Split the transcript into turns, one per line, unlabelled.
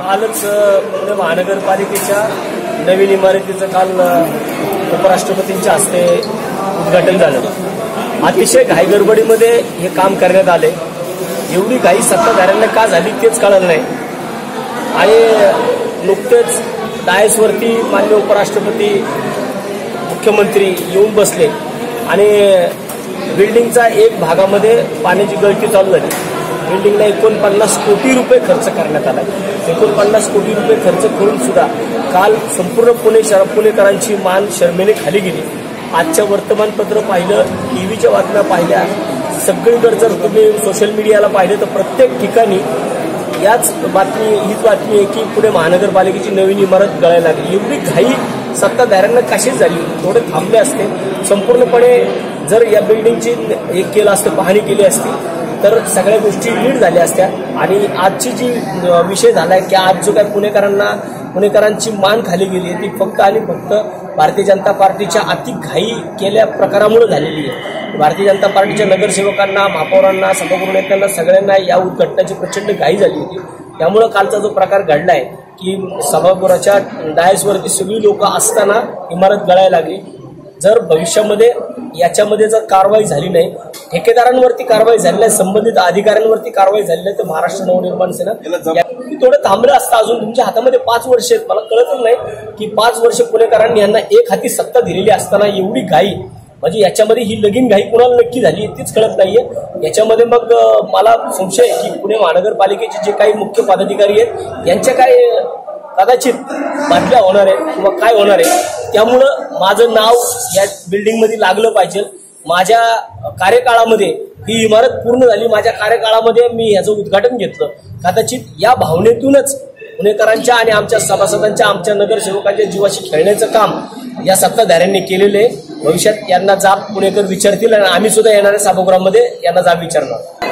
कालच पुणे महानगरपालिकेच्या नवीन इमारतीचं काल उपराष्ट्रपतींच्या हस्ते उद्घाटन झालं। अतिशय घाईगडबडीमध्ये हे काम करण्यात आले। एवढी घाई सत्ताधाऱ्यांना का झाली तेच कळलं नाही आणि नुकतेच डायसवरती माननीय उपराष्ट्रपती मुख्यमंत्री येऊन बसले आणि बिल्डिंगचा एक भागामध्ये पाण्याची गळती चालू झाली। बिल्डिंगला 49 कोटी रुपये खर्च करण्यात आला। 49 कोटी रुपये खर्च करून सुद्धा काल संपूर्ण पुणेकरांची मान शर्मेने खाली गेली। आजच्या वर्तमानपत्र पाहिलं, टीव्हीच्या बातम्या पाहिल्या, सगळीकडे जर तुम्ही सोशल मीडियाला पाहिलं तर प्रत्येक ठिकाणी हीच बातमी आहे की पुणे महानगरपालिकेची नवीन इमारत गळायला लागली। एवढी घाई सत्ताधाऱ्यांना कशी झाली? थोडे थांबले असते, संपूर्णपणे जर या बिल्डिंगची एक केलं असतं, पाहणी केली असती तर सगळ्या गोष्टी नीट झाल्या असत्या। आणि आजची जी विषय झालाय की आज जो काय पुणेकरांची मान खाली गेली ती फक्त आणि फक्त भारतीय जनता पार्टीच्या अति घाई केल्या प्रकारामुळे झालेली आहे। भारतीय जनता पार्टीच्या नगरसेवकांना, महापौरांना, सभागृह नेत्यांना सगळ्यांना या उद्घटनेची प्रचंड घाई झाली होती। त्यामुळे कालचा जो प्रकार घडलाय की सभागृहाच्या डायसवरती सगळी लोक असताना इमारत गळायला लागली। जर भविष्यामध्ये याच्यामध्ये जर कारवाई झाली नाही, ठेकेदारांवरती कारवाई झाली नाही, संबंधित अधिकाऱ्यांवरती कारवाई झाली नाही तर महाराष्ट्र नवनिर्माण सेना थोडं थांबलं असतं। अजून तुमच्या हातामध्ये 5 वर्ष आहेत। मला कळतच नाही की 5 वर्ष पुणेकरांनी यांना एक हाती सत्ता दिलेली असताना एवढी घाई, म्हणजे याच्यामध्ये ही लगीन घाई कुणाला नक्की झाली तीच कळत नाहीये। याच्यामध्ये मग मला संशय आहे की पुणे महानगरपालिकेचे जे काही मुख्य पदाधिकारी आहेत यांच्या काय कदाचित बातम्या होणार आहे किंवा काय होणार आहे। त्यामुळं माझं नाव या बिल्डिंगमध्ये लागलं पाहिजे। माझ्या कार्यकाळामध्ये ही इमारत पूर्ण झाली, माझ्या कार्यकाळामध्ये मी याचं उद्घाटन घेतलं। कदाचित या भावनेतूनच पुणेकरांच्या आणि आमच्या सभासदांच्या, आमच्या नगरसेवकांच्या जीवाशी खेळण्याचं काम या सत्ताधाऱ्यांनी केलेले। भविष्यात यांना जाब पुणेकर विचारतील आणि आम्ही सुद्धा येणाऱ्या सभागृहामध्ये यांना जाब विचारणार।